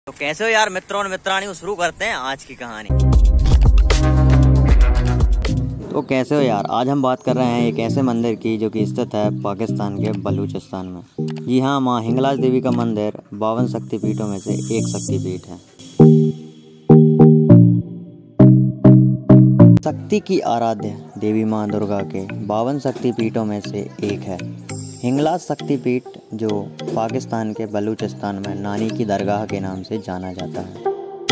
तो कैसे हो यार मित्रों और मित्राणियों, शुरू करते हैं आज की कहानी। तो कैसे हो यार, आज हम बात कर रहे हैं एक ऐसे मंदिर की जो कि स्थित है पाकिस्तान के बलूचिस्तान में। जी हाँ, माँ हिंगलाज देवी का मंदिर 52 शक्तिपीठों में से एक शक्तिपीठ है। शक्ति की आराध्य देवी माँ दुर्गा के 52 शक्तिपीठों में से एक है हिंगलाज शक्तिपीठ, जो पाकिस्तान के बलूचिस्तान में नानी की दरगाह के नाम से जाना जाता है।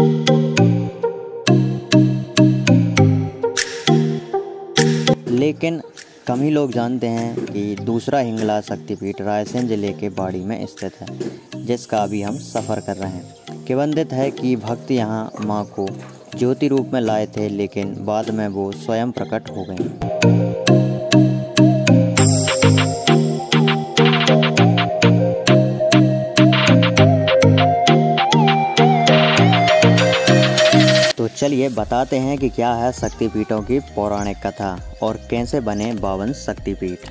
लेकिन कम ही लोग जानते हैं कि दूसरा हिंगलाज शक्तिपीठ रायसेन जिले के बाड़ी में स्थित है, जिसका अभी हम सफ़र कर रहे हैं। किंवदंती है कि भक्त यहाँ माँ को ज्योति रूप में लाए थे, लेकिन बाद में वो स्वयं प्रकट हो गई। तो चलिए बताते हैं कि क्या है शक्तिपीठों की पौराणिक कथा और कैसे बने 52 शक्तिपीठ।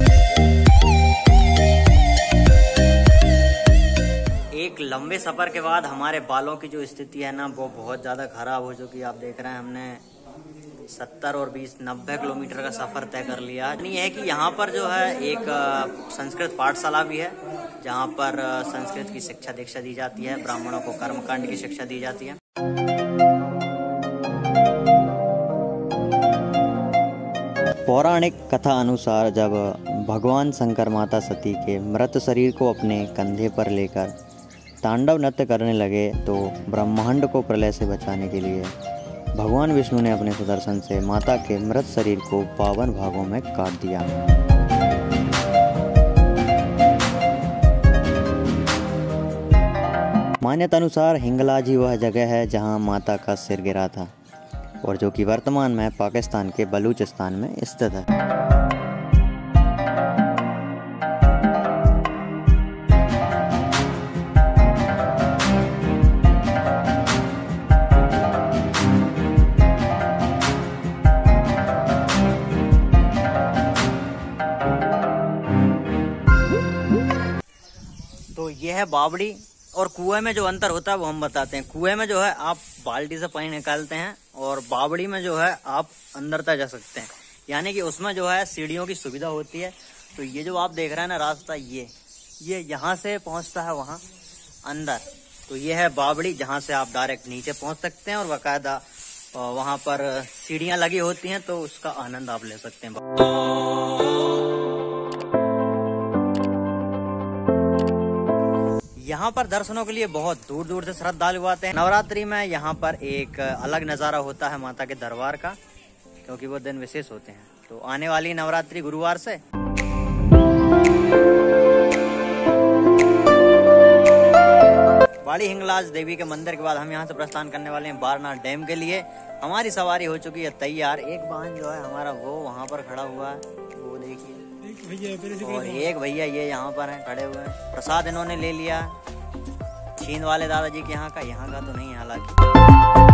एक लंबे सफर के बाद हमारे बालों की जो स्थिति है ना, वो बहुत ज़्यादा खराब हो चुकी है। आप देख रहे हैं हमने 70 और 20 90 किलोमीटर का सफ़र तय कर लिया। नहीं है कि यहाँ पर जो है एक संस्कृत पाठशाला भी है, जहाँ पर संस्कृत की शिक्षा दीक्षा दी जाती है, ब्राह्मणों को कर्मकांड की शिक्षा दी जाती है। पौराणिक कथा अनुसार जब भगवान शंकर माता सती के मृत शरीर को अपने कंधे पर लेकर तांडव नृत्य करने लगे, तो ब्रह्मांड को प्रलय से बचाने के लिए भगवान विष्णु ने अपने सुदर्शन से माता के मृत शरीर को 52 भागों में काट दिया। मान्यता अनुसार हिंगलाज ही वह जगह है जहां माता का सिर गिरा था, और जो कि वर्तमान में पाकिस्तान के बलूचिस्तान में स्थित है। तो यह है बावड़ी, और कुएं में जो अंतर होता है वो हम बताते हैं। कुएं में जो है आप बाल्टी से पानी निकालते हैं, और बावड़ी में जो है आप अंदर तक जा सकते हैं, यानी कि उसमें जो है सीढ़ियों की सुविधा होती है। तो ये जो आप देख रहे हैं ना रास्ता, ये यहाँ से पहुँचता है वहाँ अंदर। तो ये है बावड़ी, जहाँ से आप डायरेक्ट नीचे पहुँच सकते हैं, और बाकायदा वहाँ पर सीढ़ियाँ लगी होती हैं, तो उसका आनंद आप ले सकते हैं। यहाँ पर दर्शनों के लिए बहुत दूर दूर से श्रद्धालु आते हैं। नवरात्रि में यहाँ पर एक अलग नज़ारा होता है माता के दरबार का, क्योंकि वो दिन विशेष होते हैं। तो आने वाली नवरात्रि गुरुवार से बाड़ी हिंगलाज देवी के मंदिर के बाद हम यहाँ से प्रस्थान करने वाले हैं बारनाथ डैम के लिए। हमारी सवारी हो चुकी है तैयार। एक वाहन जो है हमारा वो वहाँ पर खड़ा हुआ है, वो देखिए, और एक भैया ये यहाँ पर हैं खड़े हुए हैं। प्रसाद इन्होंने ले लिया छींद वाले दादाजी के यहाँ का तो नहीं है हालांकि।